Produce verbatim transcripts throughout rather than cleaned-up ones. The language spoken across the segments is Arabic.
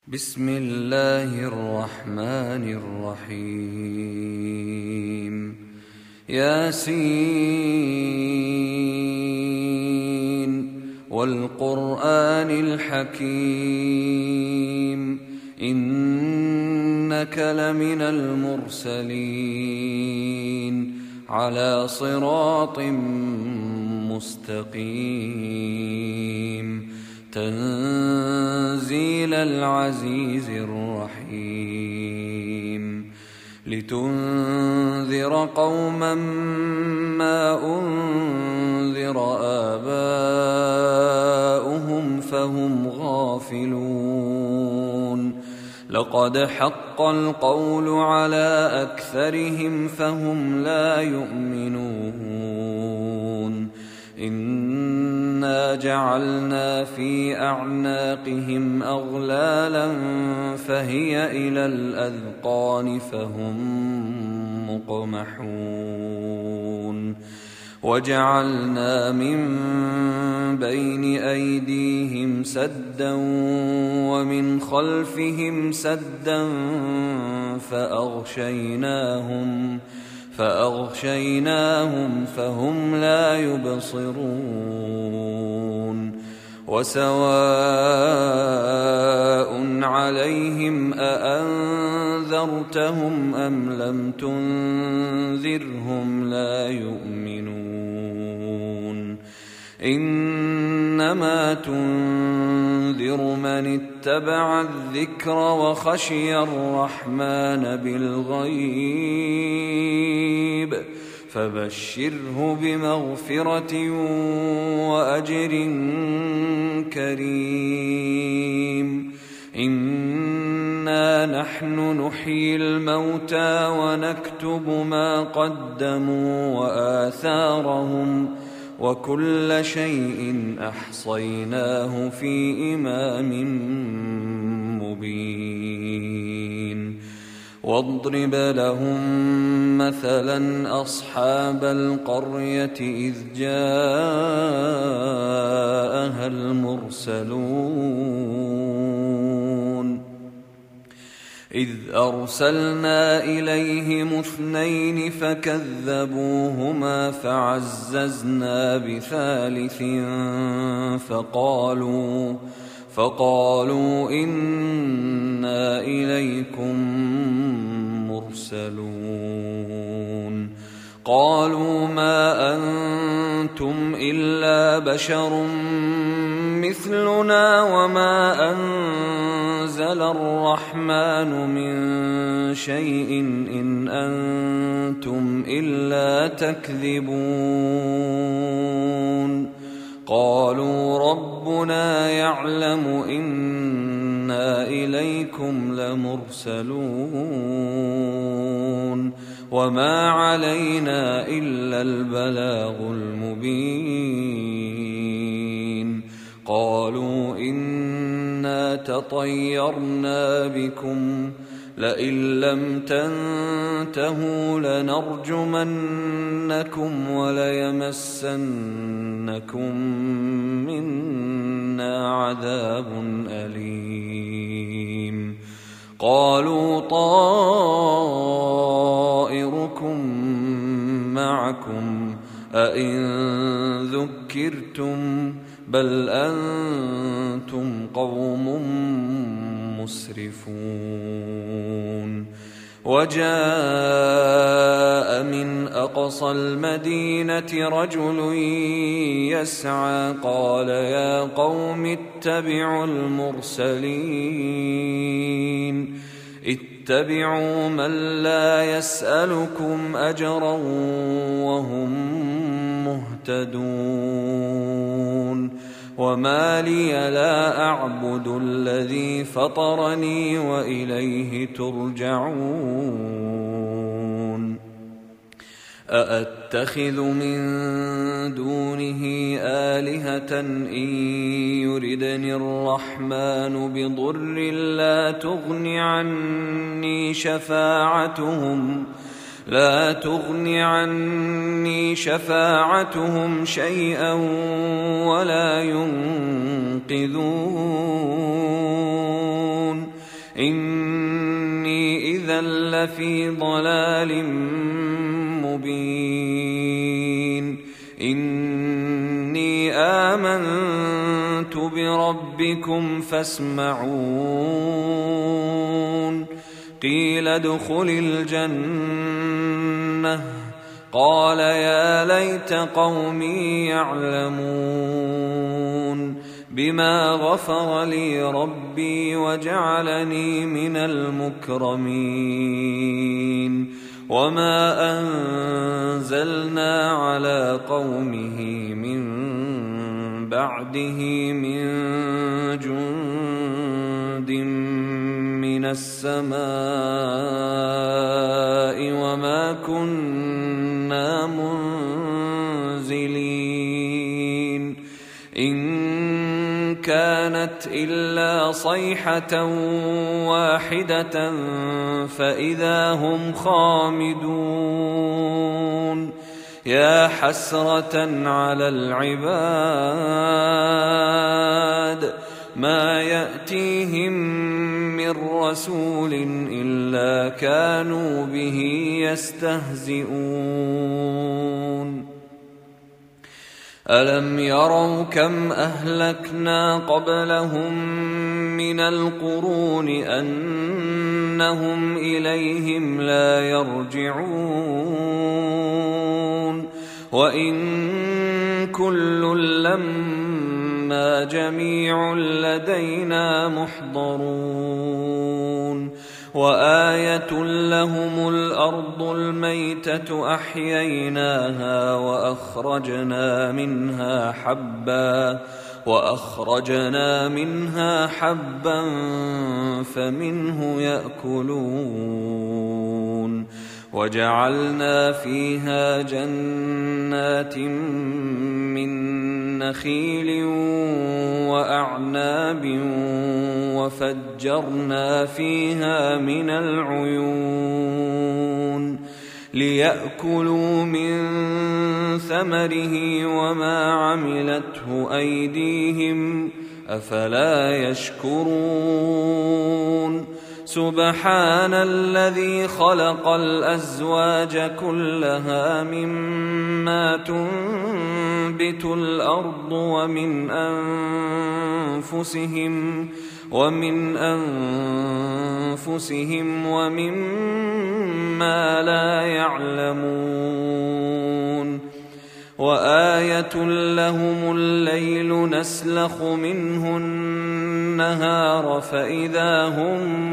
بسم الله الرحمن الرحيم ياسين والقرآن الحكيم إنك لمن المرسلين على صراط مستقيم تنزيل العزيز الرحيم لتنذر قوما ما أنذر آباؤهم فهم غافلون لقد حق القول على أكثرهم فهم لا يؤمنون إنا جعلنا في أعناقهم أغلالا فهي إلى الأذقان فهم مقمحون وجعلنا من بين أيديهم سدا ومن خلفهم سدا فأغشيناهم فأغشيناهم فهم لا يبصرون وسواء عليهم أأنذرتهم أم لم تنذرهم لا يؤمنون إنما تنذر من اتبع الذكر وخشي الرحمن بالغيب فبشره بمغفرة وأجر كريم إنا نحن نحيي الموتى ونكتب ما قدموا وآثارهم وكل شيء أحصيناه في إمام مبين واضرب لهم مثلا أصحاب القرية إذ جاءها المرسلون إذ أرسلنا إليهم اثنين فكذبوهما فعززنا بثالث فقالوا فقالوا إنا إليكم مرسلون قالوا ما أنتم إلا بشر مثلنا وما أنزل الرحمن من شيء إن أنتم إلا تكذبون قالوا ربنا يعلم إنا إليكم لمرسلون وما علينا إلا البلاغ المبين قالوا إنا تطيرنا بكم لئن لم تنتهوا لنرجمنكم وليمسنكم منا عذاب أليم قالوا طائركم معكم أئن ذكرتم بل أنتم قوم مسرفون وجاء من أقصى المدينة رجل يسعى قال يا قوم اتبعوا المرسلين اتبعوا من لا يسألكم أجرا وهم مهتدون وما لي لا أعبد الذي فطرني وإليه ترجعون أأتخذ من دونه آلهة إن يردني الرحمن بضر لا تغن عني شفاعتهم لا تغن عني شفاعتهم شيئا ولا ينقذون إذا لفي ضلال مبين إني آمنت بربكم فاسمعون قيل ادخل الجنة قال يا ليت قومي يعلمون بما غفر لي ربي وجعلني من المكرمين وما أنزلنا على قومه من بعده من جند من السماء وما كنا منزلين إن كانت إلا صيحة واحدة فإذا هم خامدون يا حسرة على العباد ما يأتيهم من رسول إلا كانوا به يستهزئون ألم يروا كم أهلكنا قبلهم من القرون أنهم إليهم لا يرجعون وإن كل لما جميع لدينا محضرون وآية لهم الأرض الميتة أحييناها وأخرجنا منها حبا وأخرجنا منها حبا فمنه يأكلون وجعلنا فيها جنات من نخيل وأعناب وفجرنا فيها من العيون ليأكلوا من ثمره وما عملته أيديهم أفلا يشكرون سبحان الذي خلق الأزواج كلها مما تنبت الأرض ومن أنفسهم ومن أنفسهم ومما لا يعلمون وآية لهم الليل نسلخ منه النهار فإذا هم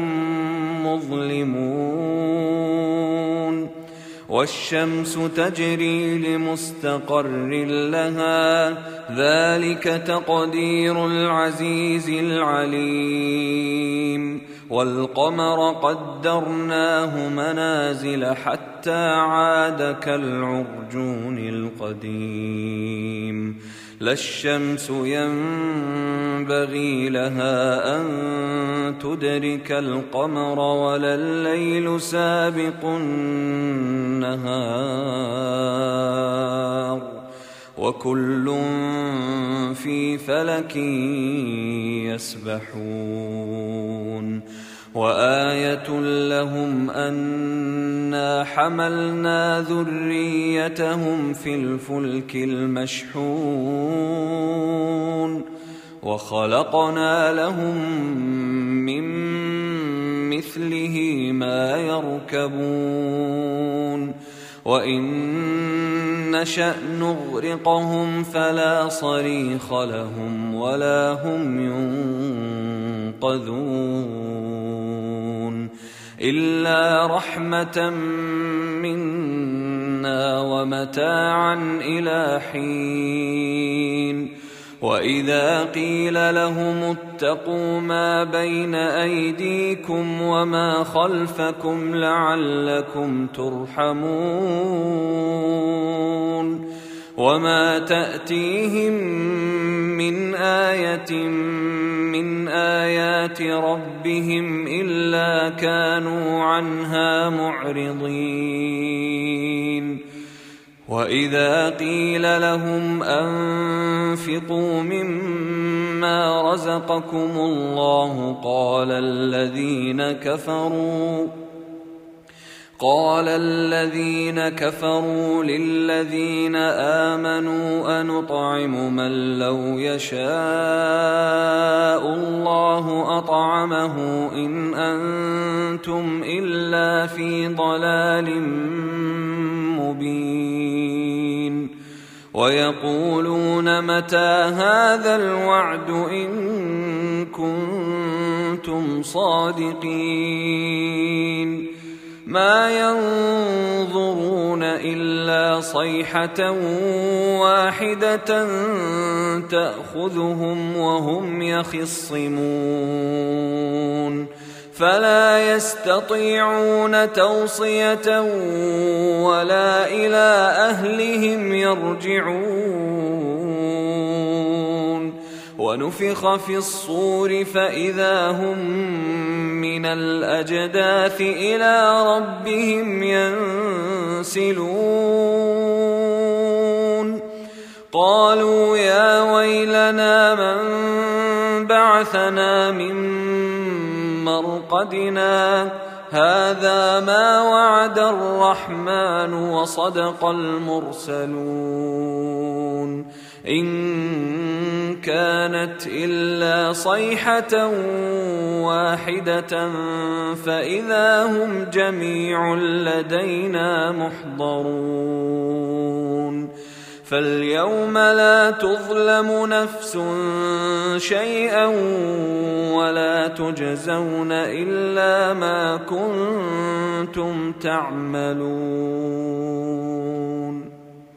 مظلمون والشمس تجري لمستقر لها ذلك تقدير العزيز العليم والقمر قدرناه منازل حتى عاد كالعرجون القديم لا الشمس ينبغي لها أن تدرك القمر ولا الليل سابق النهار وكل في فلك يسبحون وآية لهم أنا حملنا ذريتهم في الفلك المشحون وخلقنا لهم من مثله ما يركبون وإن نشأ نغرقهم فلا صريخ لهم ولا هم ينقذون إلا رحمة منا ومتاعا إلى حين وإذا قيل لهم اتقوا ما بين أيديكم وما خلفكم لعلكم ترحمون وما تأتيهم من آية من آيات ربهم إلا كانوا عنها معرضين وإذا قيل لهم أنفقوا مما رزقكم الله قال الذين كفروا قال الذين كفروا للذين آمنوا أنطعم من لو يشاء الله أطعمه إن أنتم إلا في ضلال مبين ويقولون متى هذا الوعد إن كنتم صادقين ما ينظرون إلا صيحة واحدة تأخذهم وهم يخصمون فلا يستطيعون توصية ولا إلى أهلهم يرجعون ونفخ في الصور فإذا هم من الأجداث إلى ربهم ينسلون قالوا يا ويلنا من بعثنا من مرقدنا هذا ما وعد الرحمن وصدق المرسلون إن كانت إلا صيحة واحدة فإذا هم جميع لدينا محضرون فاليوم لا تظلم نفس شيئا ولا تجزون إلا ما كنتم تعملون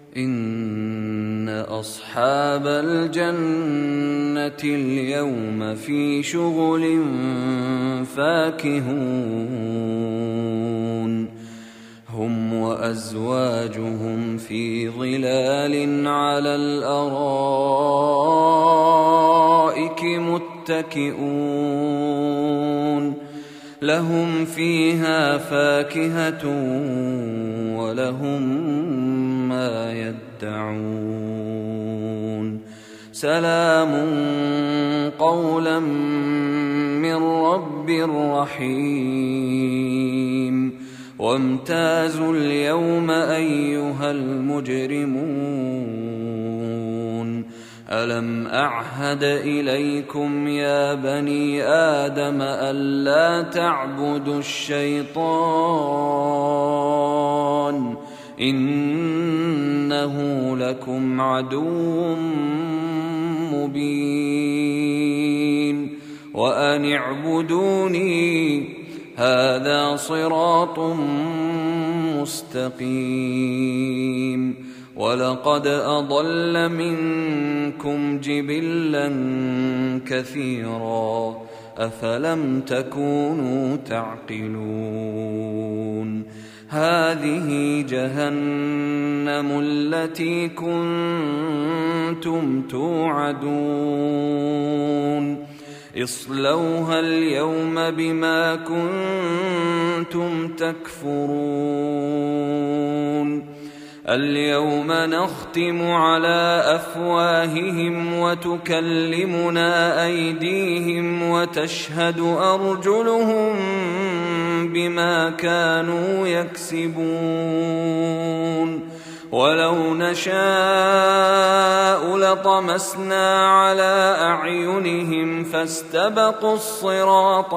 إن أصحاب الجنة اليوم في شغل فاكهون هم وأزواجهم في ظلال على الأرائك متكئون لهم فيها فاكهة ولهم ما يدعون سلام قولا من رب رحيم وامتازوا اليوم أيها المجرمون ألم أعهد إليكم يا بني آدم ألا تعبدوا الشيطان إنه لكم عدو مبين وأن اعبدوني هذا صراط مستقيم ولقد أضل منكم جبلا كثيرا أفلم تكونوا تعقلون هذه جهنم التي كنتم توعدون اصلوها اليوم بما كنتم تكفرون اليوم نختم على أفواههم وتكلمنا أيديهم وتشهد أرجلهم بما كانوا يكسبون ولو نشاء لطمسنا على أعينهم فاستبقوا الصراط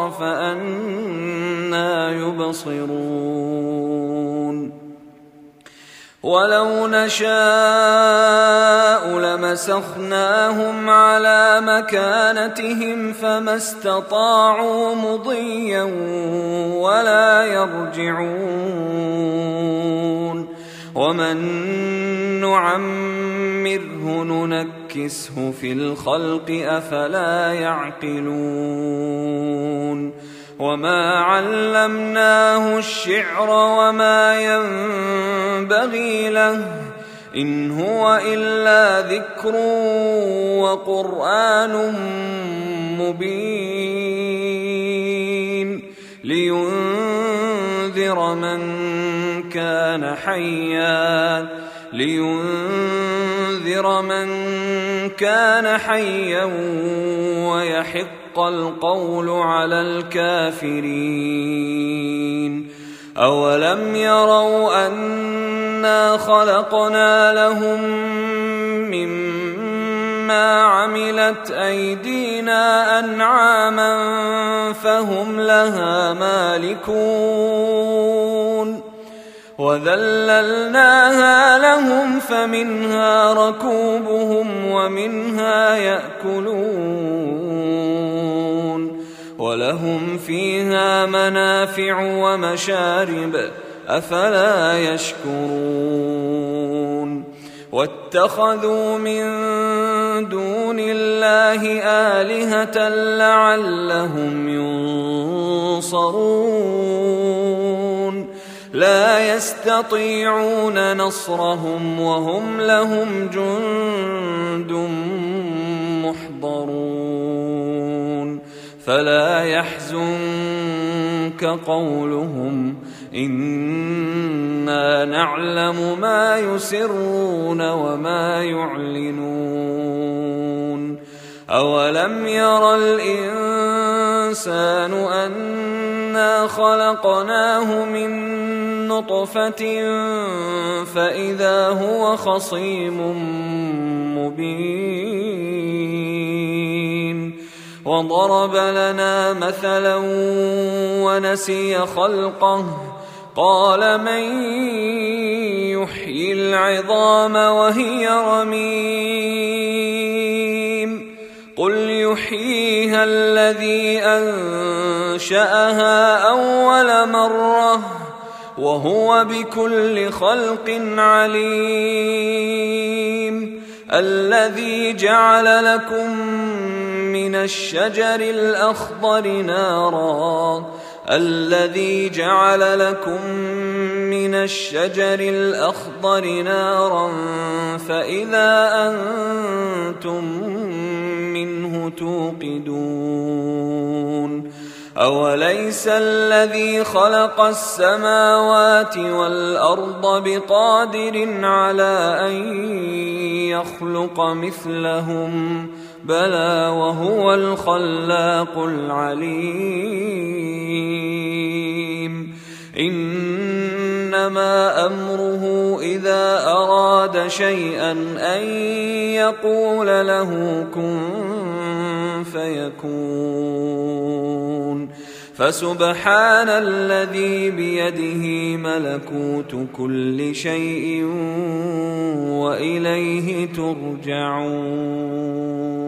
فأنى يبصرون ولو نشاء لمسخناهم على مكانتهم فما استطاعوا مضيا ولا يرجعون ومن نعمره ننكسه في الخلق أفلا يعقلون وما علمناه الشعر وما ينبغي له إن هو إلا ذكر وقرآن مبين لينذر من كان حيا لينذر من كان حيا ويحق القول على الكافرين أولم يروا أنا خلقنا لهم مما عملت أيدينا أنعاما فهم لها مالكون وذللناها لهم فمنها ركوبهم ومنها يأكلون ولهم فيها منافع ومشارب أفلا يشكرون واتخذوا من دون الله آلهة لعلهم ينصرون لا يستطيعون نصرهم وهم لهم جند محضرون فلا يحزنك قولهم إنا نعلم ما يسرون وما يعلنون أولم ير الإنسان أنا خلقناه من نطفة فإذا هو خصيم مبين وضرب لنا مثلا ونسي خلقه قال من يحيي العظام وهي رميم قل يحييها الذي أنشأها أول مرة وهو بكل خلق عليم الذي جعل لكم من الشجر الأخضر نارا الذي جعل لكم من الشجر الأخضر نارا فإذا أنتم منه توقدون أوليس الذي خلق السماوات والأرض بقادر على أن يخلق مثلهم بلى وهو الخلاق العليم إنما أمره إذا أراد شيئا أن يقول له كن فيكون فسبحان الذي بيده ملكوت كل شيء وإليه ترجعون.